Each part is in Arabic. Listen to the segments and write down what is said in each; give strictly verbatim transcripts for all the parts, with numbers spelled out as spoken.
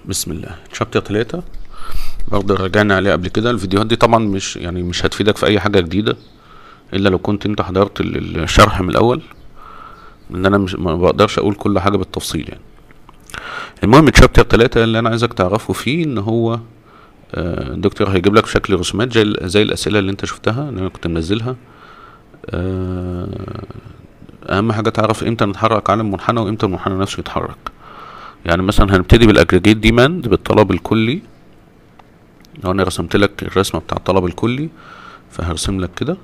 بسم الله. شابتر تلاتة برضه رجعنا عليه قبل كده. الفيديوهات دي طبعا مش يعني مش هتفيدك في اي حاجة جديدة الا لو كنت انت حضرت ال- الشرح من الاول، ان انا مش ما بقدرش اقول كل حاجة بالتفصيل يعني. المهم شابتر تلاتة اللي انا عايزك تعرفه فيه ان هو آه، الدكتور هيجيب لك شكل رسومات زي زي الاسئلة اللي انت شفتها اللي انا كنت منزلها. آه، اهم حاجة تعرف امتى نتحرك على المنحنى وامتى المنحنى نفسه يتحرك. يعني مثلا هنبتدي بالاجريجيت ديماند بالطلب الكلي. لو انا رسمت لك الرسمه بتاع الطلب الكلي فهرسم لك كده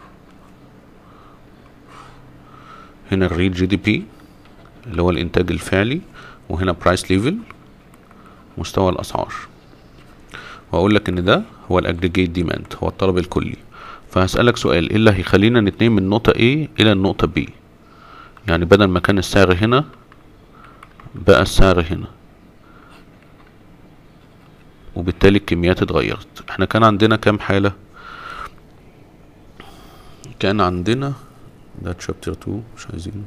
هنا الريل جي دي بي اللي هو الانتاج الفعلي، وهنا برايس ليفل مستوى الاسعار، واقول لك ان ده هو الاجريجيت ديماند هو الطلب الكلي. فهسألك سؤال: ايه اللي هيخلينا نتنقل من النقطه A الى النقطه B؟ يعني بدل ما كان السعر هنا بقى السعر هنا، وبالتالي الكميات اتغيرت. احنا كان عندنا كام حالة؟ كان عندنا ده تشابتر اتنين مش عايزينه.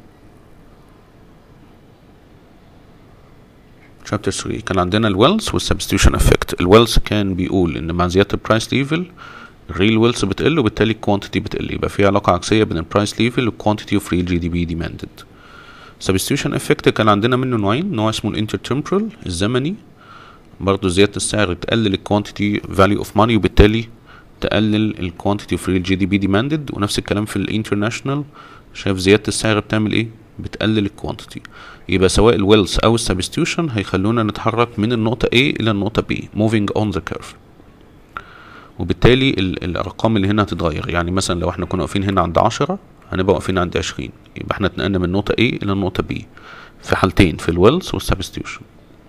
تشابتر تلاتة كان عندنا الويلز والسبستيوشن افكت. الويلز كان بيقول ان مع زيادة البرايس ليفل الريل ويلز بتقل وبالتالي الكوانتيتي بتقل، يبقى في علاقة عكسية بين البرايس ليفل والكوانتيتي اوف ريل جي دي بي ديماندد. سبستيوشن افكت كان عندنا منه نوعين، نوع اسمه الانترتمبرال الزمني، برضو زيادة السعر تقلل الكوانتيتي فاليو اوف ماني وبالتالي تقلل الكوانتيتي اوف ريل جي دي بي ديماندد. ونفس الكلام في الانترناشونال، شايف زيادة السعر بتعمل ايه؟ بتقلل الكوانتيتي. يبقى سواء الويلز او السبستيوشن هيخلونا نتحرك من النقطة A الى النقطة B moving on the curve، وبالتالي ال الارقام اللي هنا هتتغير. يعني مثلا لو احنا كنا واقفين هنا عند عشرة هنبقى واقفين عند عشرين، يبقى احنا اتنقلنا من النقطة A الى النقطة B في حالتين، في الويلز والسبستيوشن.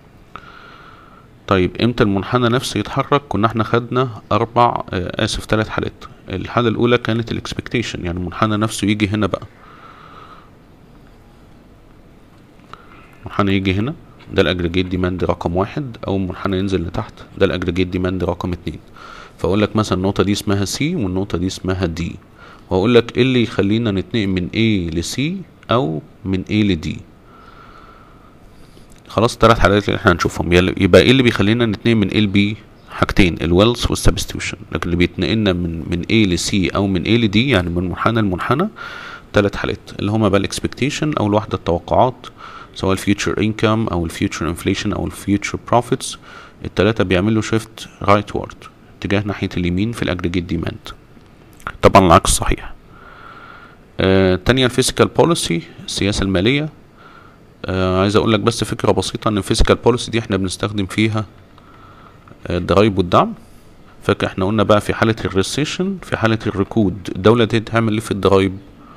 طيب امتى المنحنى نفسه يتحرك؟ كنا احنا خدنا اربع آه اسف ثلاث حالات. الحالة الاولى كانت الاكسبكتيشن، يعني المنحنى نفسه يجي هنا بقى، المنحنى يجي هنا ده الاجريجيت ديماند رقم واحد، او المنحنى ينزل لتحت ده الاجريجيت ديماند رقم اتنين. فاقول لك مثلا النقطة دي اسمها سي والنقطة دي اسمها دي، واقول لك ايه اللي يخلينا نتنقل من A ل C او من A ل D. خلاص الثلاث حالات اللي احنا هنشوفهم. يبقى ايه اللي بيخلينا نتنقل من A ل B؟ حاجتين، الويلز والسبستيوشن. لكن اللي بيتنقلنا من من A ل C او من A ل D يعني من منحنى لمنحنى ثلاث حالات، اللي هما بقى الاكسبكتيشن او الوحدة التوقعات، سواء الفيوتشر انكم او الفيوتشر انفليشن او الفيوتشر بروفيتس. الثلاثة بيعملوا شيفت رايت وورد، اتجاه ناحية اليمين في الاجريجيت ديماند. طبعا العكس صحيح. آه تانية الفيسيكال بوليسي، السياسة المالية. آه عايز اقول لك بس فكرة بسيطة ان الفيسيكال بوليسي دي احنا بنستخدم فيها آه الضرايب والدعم. فاكر احنا قلنا بقى في حالة الريسيشن، في حالة الركود الدولة دي تعمل ايه في الضرايب؟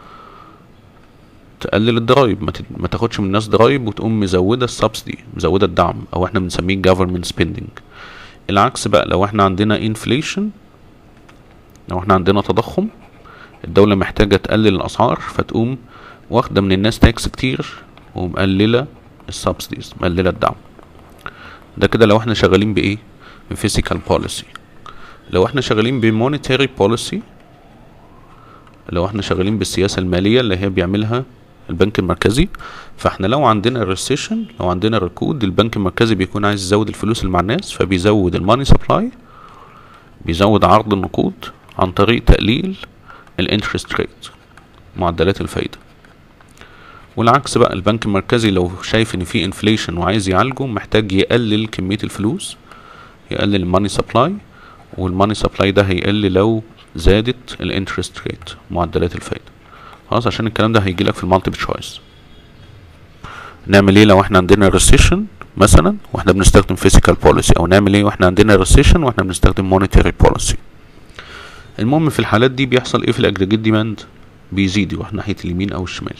تقلل الضرايب، ما, تد... ما تاخدش من الناس ضرايب وتقوم مزودة السبسيدي، مزودة الدعم، او احنا بنسميه government spending. العكس بقى، لو احنا عندنا inflation، لو احنا عندنا تضخم، الدولة محتاجة تقلل الاسعار فتقوم واخدة من الناس تاكس كتير ومقللة السبسيديز، مقللة الدعم. ده كده لو احنا شغالين بايه؟ بفيسيكال بوليسي. لو احنا شغالين بمونيتاري بوليسي، لو احنا شغالين بالسياسة المالية اللي هي بيعملها البنك المركزي، فاحنا لو عندنا ريسيشن، لو عندنا ركود، البنك المركزي بيكون عايز يزود الفلوس اللي مع الناس، فبيزود الماني سبلاي، بيزود عرض النقود عن طريق تقليل الانترست ريت، معدلات الفايدة. والعكس بقى، البنك المركزي لو شايف ان في انفليشن وعايز يعالجه، محتاج يقلل كمية الفلوس، يقلل الماني سبلاي، والماني سبلاي ده هيقل لو زادت الانترست ريت، معدلات الفايدة. خلاص، عشان الكلام ده هيجي لك في المالتيبل تشويس. نعمل ايه لو احنا عندنا ريسيشن مثلا واحنا بنستخدم فيسيكال بوليسي، او نعمل ايه واحنا عندنا ريسيشن واحنا بنستخدم مونيتاري بوليسي؟ المهم في الحالات دي بيحصل ايه في الاجريجيت ديماند؟ بيزيد يروح ناحية اليمين او الشمال.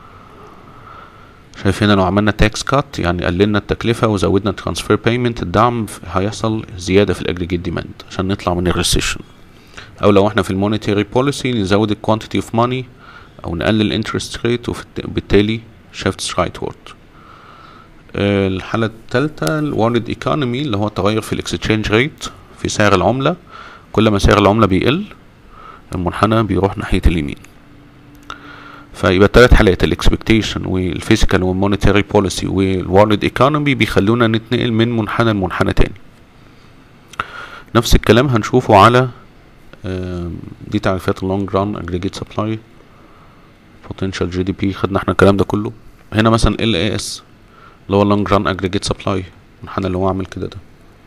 شايف هنا لو عملنا تاكس كات يعني قللنا التكلفة وزودنا ترانسفير بايمنت، الدعم هيحصل زيادة في الاجريجيت ديماند عشان نطلع من الريسيشن. او لو احنا في المونيتاري بوليسي نزود الكوانتيتي اوف ماني او نقلل الانترست ريت وبالتالي شيفتس رايت وورد. الحالة الثالثة الورلد ايكونومي، اللي هو التغير في الاكسشينج ريت، في سعر العملة. كل ما سعر العملة بيقل المنحنى بيروح ناحية اليمين. فيبقى التلات حالات الاكسبكتيشن والفيسيكال والمونيتاري بوليسي والورلد ايكونومي بيخلونا نتنقل من منحنى لمنحنى تاني. نفس الكلام هنشوفه على دي تعريفات اللونج ران اجريجيت سبلاي بوتنشال جي دي بي، خدنا احنا الكلام ده كله. هنا مثلا ال اي اس اللي هو اللونج ران اجريجيت سبلاي، المنحنى اللي هو عامل كده ده.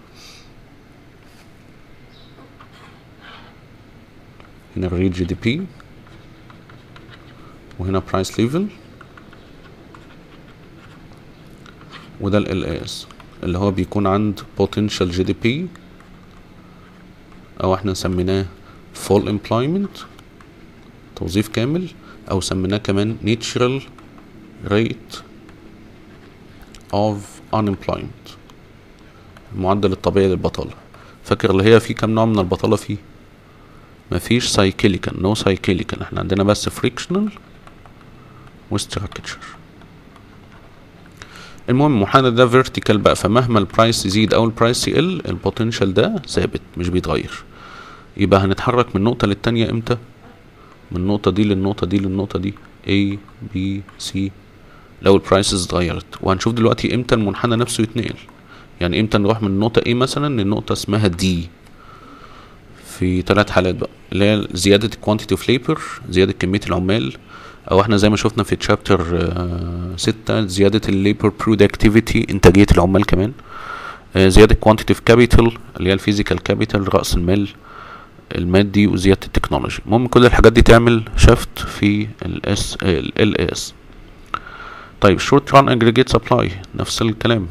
هنا الريل جي دي بي وهنا برايس ليفل، وده ال اي اس اللي هو بيكون عند potential جي دي بي او احنا سميناه full employment توظيف كامل، او سميناه كمان natural rate of unemployment المعدل الطبيعي للبطالة. فاكر اللي هي في كام نوع من البطالة؟ فيه مفيش سايكليكال، نو سايكليكال، احنا عندنا بس فريكشنال وستراكتشر. المهم المنحنى ده فيرتيكال بقى، فمهما البرايس يزيد او البرايس يقل البوتنشال ده ثابت مش بيتغير. يبقى هنتحرك من نقطة للتانية امتى؟ من النقطة دي للنقطة دي للنقطة دي A B C لو البرايسز اتغيرت. وهنشوف دلوقتي امتى المنحنى نفسه يتنقل، يعني امتى نروح من النقطة A مثلا للنقطة اسمها D في ثلاث حالات بقى، اللي هي زيادة الكوانتيتي اوف ليبر، زيادة كمية العمال، او احنا زي ما شفنا في تشابتر ستة زيادة الليبر برودكتيفيتي انتاجية العمال كمان، زيادة كوانتيتي اوف كابيتال اللي هي الفيزيكال كابيتال رأس المال المادي، وزيادة التكنولوجي. المهم كل الحاجات دي تعمل شفت في الاس ال اس. طيب شورت ران اجريجيت سبلاي نفس الكلام،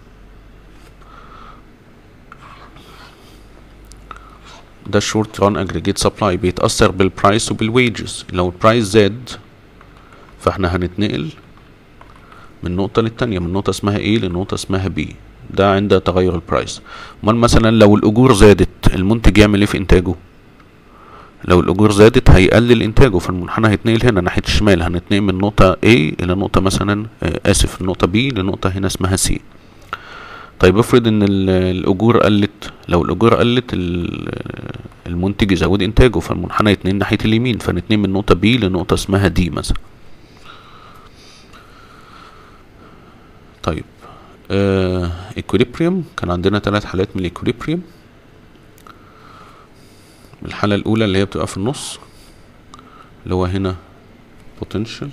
ده الشورت ران اجريجيت سبلاي بيتأثر بالبرايس وبالويجز. لو البرايس زاد فاحنا هنتنقل من نقطة للتانية، من نقطة اسمها A لنقطة اسمها B، ده عند تغير البرايس. امال مثلا لو الاجور زادت المنتج يعمل ايه في انتاجه؟ لو الاجور زادت هيقلل انتاجه، فالمنحنى هيتنقل هنا ناحية الشمال، هنتنقل من نقطة A الى نقطة مثلا اسف نقطة B لنقطة هنا اسمها C. طيب افرض ان الاجور قلت، لو الاجور قلت المنتج يزود انتاجه، فالمنحنى يتنقل ناحية اليمين، فنتنقل من نقطة B لنقطة اسمها D مثلا. طيب ايكوليبريم كان عندنا ثلاث حالات من الايكوليبريم. الحالة الأولى اللي هي بتبقى في النص اللي هو هنا potential،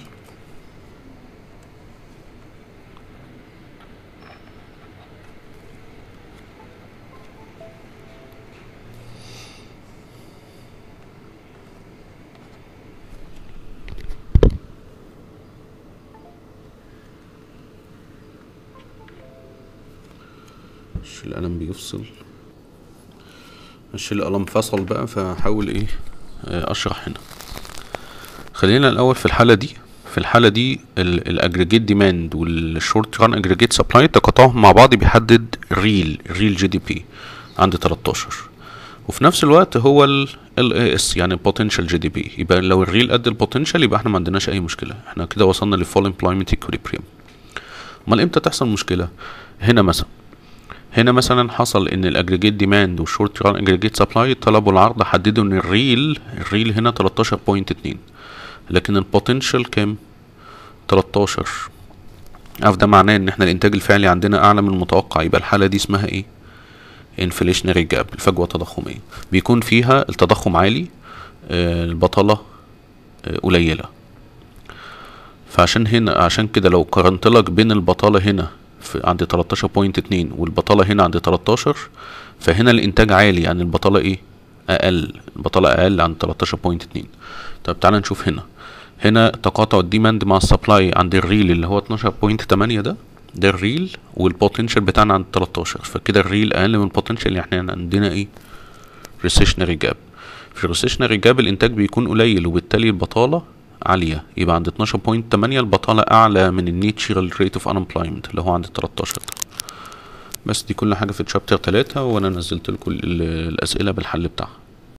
القلم بيفصل، مش القلم فصل بقى، فحاول ايه اشرح هنا. خلينا الاول في الحاله دي. في الحاله دي الاجريجيت ديماند والشورت ران اجريجيت سبلاي تقاطعهم مع بعض بيحدد الريل الريل جي دي بي عند تلتاشر، وفي نفس الوقت هو ال اي اس يعني البوتنشال جي دي بي. يبقى لو الريل قد البوتنشال يبقى احنا ما عندناش اي مشكله، احنا كده وصلنا للفول امبلويمنت ايكوليبريم. امال امتى تحصل مشكله؟ هنا مثلا هنا مثلا حصل ان الاجريجيت ديماند والشورت ران اجريجيت سبلاي الطلب والعرض حددوا ان الريل الريل هنا تلتاشر فاصلة اتنين، لكن البوتنشال كام؟ تلتاشر. عارف ده معناه ان احنا الانتاج الفعلي عندنا اعلى من المتوقع. يبقى الحاله دي اسمها ايه؟ انفليشنري جاب، الفجوه التضخميه، بيكون فيها التضخم عالي آه البطاله آه قليله. فعشان هنا عشان كده لو قارنت لك بين البطاله هنا في عند تلتاشر فاصلة اتنين والبطاله هنا عند تلتاشر، فهنا الانتاج عالي يعني البطاله ايه؟ اقل، البطاله اقل عند تلتاشر فاصلة اتنين. طب تعالى نشوف هنا هنا تقاطع الديماند مع السبلاي عند الريل اللي هو اتناشر فاصلة تمانية، ده ده الريل، والبوتنشال بتاعنا عند تلتاشر، فكده الريل اقل من البوتنشال، يعني احنا عندنا ايه؟ ريسيشنري جاب. في الريسيشنري جاب الانتاج بيكون قليل وبالتالي البطاله عاليه، يبقى عند اتناشر فاصلة تمانية البطاله اعلى من النيتشرال ريت اوف انامبلويمنت اللي هو عند تلتاشر. بس دي كل حاجه في تشابتر تلاتة، وانا نزلت لكم الاسئله بالحل بتاعها.